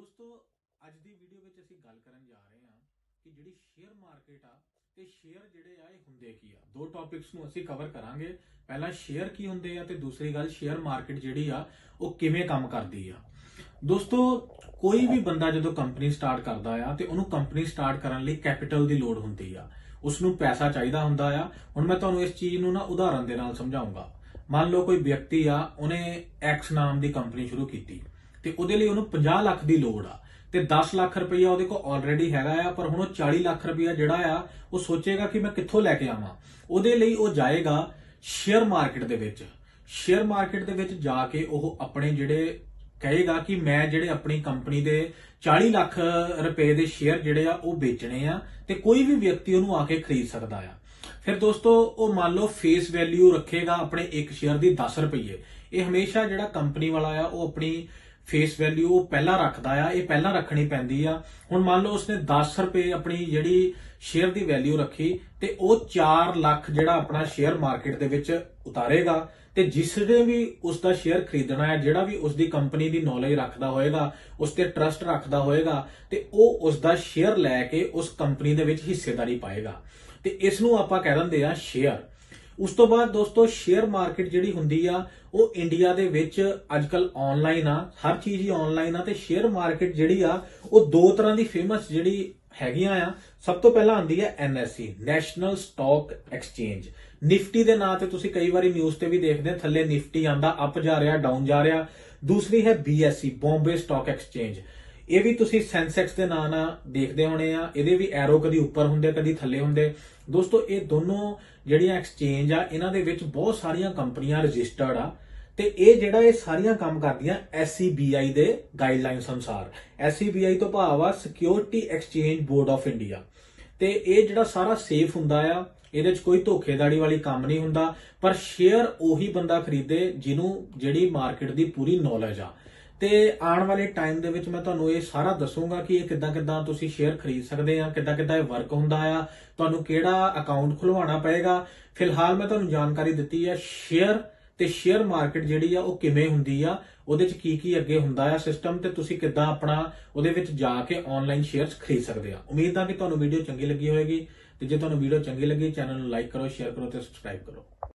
ਦੋਸਤੋ ਅੱਜ ਦੀ ਵੀਡੀਓ ਵਿੱਚ ਅਸੀਂ ਗੱਲ ਕਰਨ ਜਾ ਰਹੇ ਹਾਂ ਕਿ ਜਿਹੜੀ ਸ਼ੇਅਰ ਮਾਰਕੀਟ ਆ ਤੇ ਸ਼ੇਅਰ ਜਿਹੜੇ ਆ ਇਹ ਹੁੰਦੇ ਕੀ ਆ। ਦੋ ਟੌਪਿਕਸ ਨੂੰ ਅਸੀਂ ਕਵਰ ਕਰਾਂਗੇ। ਪਹਿਲਾ ਸ਼ੇਅਰ ਕੀ ਹੁੰਦੇ ਆ ਤੇ ਦੂਸਰੀ ਗੱਲ ਸ਼ੇਅਰ ਮਾਰਕੀਟ ਜਿਹੜੀ ਆ ਉਹ ਕਿਵੇਂ ਕੰਮ ਕਰਦੀ ਆ। ਦੋਸਤੋ ਕੋਈ ਵੀ ਬੰਦਾ ਜਦੋਂ ਕੰਪਨੀ ਸਟਾਰਟ ਕਰਦਾ ਆ ਤੇ ਉਹਨੂੰ ਕੰਪਨੀ ਸਟਾਰਟ ਕਰਨ ਲਈ ਕੈਪੀਟਲ ਦੀ ਲੋੜ ਹੁੰਦੀ ਆ, ਉਸਨੂੰ ਪੈਸਾ ਚਾਹੀਦਾ ਹੁੰਦਾ ਆ। ਹੁਣ ਮੈਂ ਤੁਹਾਨੂੰ ਇਸ ਚੀਜ਼ ਨੂੰ ਨਾ ਉਦਾਹਰਨ ਦੇ ਨਾਲ ਸਮਝਾਉਂਗਾ। ਮੰਨ ਲਓ ਕੋਈ ਵਿਅਕਤੀ ਆ, ਉਹਨੇ ਐਕਸ ਨਾਮ ਦੀ ਕੰਪਨੀ ਸ਼ੁਰੂ ਕੀਤੀ ਤੇ ਉਹਦੇ ਲਈ ਉਹਨੂੰ 50 ਲੱਖ ਦੀ ਲੋੜ ਆ ਤੇ 10 ਲੱਖ ਰੁਪਈਆ ਉਹਦੇ ਕੋਲ ਆਲਰੇਡੀ ਹੈਗਾ ਆ, ਪਰ ਹੁਣ ਉਹ 40 ਲੱਖ ਰੁਪਈਆ ਜਿਹੜਾ ਆ ਉਹ ਸੋਚੇਗਾ ਕਿ ਮੈਂ ਕਿੱਥੋਂ ਲੈ ਕੇ ਆਵਾਂ। ਉਹਦੇ ਲਈ ਉਹ ਜਾਏਗਾ ਸ਼ੇਅਰ ਮਾਰਕੀਟ ਦੇ ਵਿੱਚ। ਸ਼ੇਅਰ ਮਾਰਕੀਟ ਦੇ ਵਿੱਚ ਜਾ ਕੇ ਉਹ ਆਪਣੇ ਜਿਹੜੇ ਕਹੇਗਾ ਕਿ ਮੈਂ ਜਿਹੜੇ ਆਪਣੀ ਕੰਪਨੀ ਦੇ 40 ਲੱਖ ਰੁਪਏ ਦੇ ਸ਼ੇਅਰ ਜਿਹੜੇ ਆ ਉਹ ਵੇਚਣੇ ਆ ਤੇ ਕੋਈ ਵੀ ਵਿਅਕਤੀ ਉਹਨੂੰ ਆ ਕੇ ਖਰੀਦ ਸਕਦਾ ਆ। ਫਿਰ ਦੋਸਤੋ ਉਹ ਮੰਨ ਲਓ ਫੇਸ ਵੈਲਿਊ ਰੱਖੇਗਾ ਆਪਣੇ ਇੱਕ ਸ਼ੇਅਰ ਦੀ 10 ਰੁਪਏ। ਇਹ ਹਮੇਸ਼ਾ ਜਿਹੜਾ ਕੰਪਨੀ ਵਾਲਾ ਆ ਉਹ ਆਪਣੀ ਫੇਸ ਵੈਲਿਊ ਪਹਿਲਾਂ ਰੱਖਦਾ ਆ, ਇਹ ਪਹਿਲਾਂ ਰੱਖਣੀ ਪੈਂਦੀ ਆ। ਹੁਣ ਮੰਨ ਲਓ ਉਸਨੇ 10 ਰੁਪਏ ਆਪਣੀ ਜਿਹੜੀ ਸ਼ੇਅਰ ਦੀ ਵੈਲਿਊ ਰੱਖੀ ਤੇ ਉਹ 4 ਲੱਖ ਜਿਹੜਾ ਆਪਣਾ ਸ਼ੇਅਰ ਮਾਰਕੀਟ ਦੇ ਵਿੱਚ ਉਤਾਰੇਗਾ ਤੇ ਜਿਸ ਨੇ ਵੀ ਉਸ ਦਾ ਸ਼ੇਅਰ ਖਰੀਦਣਾ ਹੈ, ਜਿਹੜਾ ਵੀ ਉਸ ਦੀ ਕੰਪਨੀ ਦੀ ਨੌਲੇਜ ਰੱਖਦਾ ਹੋਏਗਾ, ਉਸ ਤੇ ਟਰਸਟ ਰੱਖਦਾ ਹੋਏਗਾ ਤੇ ਉਹ ਉਸ ਦਾ ਸ਼ੇਅਰ ਲੈ ਕੇ ਉਸ ਕੰਪਨੀ ਦੇ ਵਿੱਚ ਹਿੱਸੇਦਾਰੀ ਪਾਏਗਾ ਤੇ ਇਸ ਨੂੰ ਆਪਾਂ ਕਹਿ ਦਿੰਦੇ ਆ ਸ਼ੇਅਰ। ਉਸ ਤੋਂ ਬਾਅਦ ਦੋਸਤੋ ਸ਼ੇਅਰ ਮਾਰਕੀਟ ਜਿਹੜੀ ਹੁੰਦੀ ਆ ਉਹ ਇੰਡੀਆ ਦੇ ਵਿੱਚ ਅੱਜਕੱਲ ਆਨਲਾਈਨ ਆ, ਹਰ ਚੀਜ਼ ਹੀ ਆਨਲਾਈਨ ਆ ਤੇ ਸ਼ੇਅਰ ਮਾਰਕੀਟ ਜਿਹੜੀ ਆ ਉਹ ਦੋ ਤਰ੍ਹਾਂ ਦੀ ਫੇਮਸ ਜਿਹੜੀ ਹੈਗੀਆਂ ਆ। ਸਭ ਤੋਂ ਪਹਿਲਾਂ ਆਉਂਦੀ ਹੈ NSE, national stock exchange. Nifty ਦੇ ਨਾਂ ਤੇ ਤੁਸੀਂ ਕਈ ਵਾਰੀ ਨਿਊਜ਼ ਤੇ ਵੀ ਦੇਖਦੇ ਆ, ਥੱਲੇ ਨਿਫਟੀ ਆਂਦਾ, ਅਪ ਜਾ ਰਿਹਾ, ਡਾਊਨ ਜਾ ਰਿਹਾ। ਦੂਸਰੀ ਹੈ BSE, ਬੰਬੇ ਸਟਾਕ ਐਕਸਚੇਂਜ। ਇਹ ਵੀ ਤੁਸੀਂ ਸੈਂਸੈਕਸ ਦੇ ਨਾਂ ਨਾਲ ਦੇਖਦੇ ਹੋਣੇ ਆ। ਇਹਦੇ ਵੀ ਐਰੋ ਕਦੀ ਉੱਪਰ ਹੁੰਦੇ ਕਦੀ ਥੱਲੇ ਹੁੰਦੇ। ਦੋਸਤੋ ਇਹ ਦੋਨੋਂ ਜਿਹੜੀਆਂ ਐਕਸਚੇਂਜ ਆ ਇਹਨਾਂ ਦੇ ਵਿੱਚ ਬਹੁਤ ਸਾਰੀਆਂ ਕੰਪਨੀਆਂ ਰਜਿਸਟਰਡ ਆ ਤੇ ਇਹ ਸਾਰੀਆਂ ਕੰਮ ਕਰਦੀਆਂ SEBI ਦੇ ਗਾਈਡਲਾਈਨਸ ਅਨੁਸਾਰ। SEBI ਤੋਂ ਭਾਵ ਆ security exchange board of India. ਤੇ ਇਹ ਜਿਹੜਾ ਸਾਰਾ ਸੇਫ ਹੁੰਦਾ ਆ, ਇਹਦੇ 'ਚ ਕੋਈ ਧੋਖੇਧੜੀ ਵਾਲੀ ਕੰਮ ਨਹੀਂ ਹੁੰਦਾ, ਪਰ ਸ਼ੇਅਰ ਉਹੀ ਬੰਦਾ ਖਰੀਦੇ ਜਿਹਨੂੰ ਜਿਹੜੀ ਮਾਰਕੀਟ ਦੀ ਪੂਰੀ ਨੌਲੇਜ ਆ। ਤੇ ਆਉਣ ਵਾਲੇ ਟਾਈਮ ਦੇ ਵਿੱਚ ਮੈਂ ਤੁਹਾਨੂੰ ਇਹ ਸਾਰਾ ਦੱਸੂਗਾ ਕਿ ਇਹ ਕਿੱਦਾਂ ਤੁਸੀਂ ਸ਼ੇਅਰ ਖਰੀਦ ਸਕਦੇ ਆ, ਕਿੱਦਾਂ ਇਹ ਵਰਕ ਹੁੰਦਾ ਆ, ਤੁਹਾਨੂੰ ਕਿਹੜਾ ਅਕਾਊਂਟ ਖੁਲਵਾਉਣਾ ਪਏਗਾ। ਫਿਲਹਾਲ ਮੈਂ ਤੁਹਾਨੂੰ ਜਾਣਕਾਰੀ ਦਿੱਤੀ ਹੈ ਸ਼ੇਅਰ ਤੇ ਸ਼ੇਅਰ ਮਾਰਕੀਟ ਜਿਹੜੀ ਆ ਉਹ ਕਿਵੇਂ ਹੁੰਦੀ ਆ, ਉਹਦੇ 'ਚ ਕੀ ਅੱਗੇ ਹੁੰਦਾ ਆ ਸਿਸਟਮ, ਤੇ ਤੁਸੀਂ ਕਿੱਦਾਂ ਆਪਣਾ ਉਹਦੇ ਵਿੱਚ ਜਾ ਕੇ ਆਨਲਾਈਨ ਸ਼ੇਅਰਸ ਖਰੀਦ ਸਕਦੇ ਆ। ਉਮੀਦ ਆ ਕਿ ਤੁਹਾਨੂੰ ਵੀਡੀਓ ਚੰਗੀ ਲੱਗੀ ਹੋਵੇਗੀ ਤੇ ਜੇ ਤੁਹਾਨੂੰ ਵੀਡੀਓ ਚੰਗੀ ਲੱਗੀ ਚੈਨਲ ਨੂੰ ਲਾਈਕ ਕਰੋ, ਸ਼ੇਅਰ ਕਰੋ ਤੇ ਸਬਸਕ੍ਰਾਈਬ ਕਰੋ।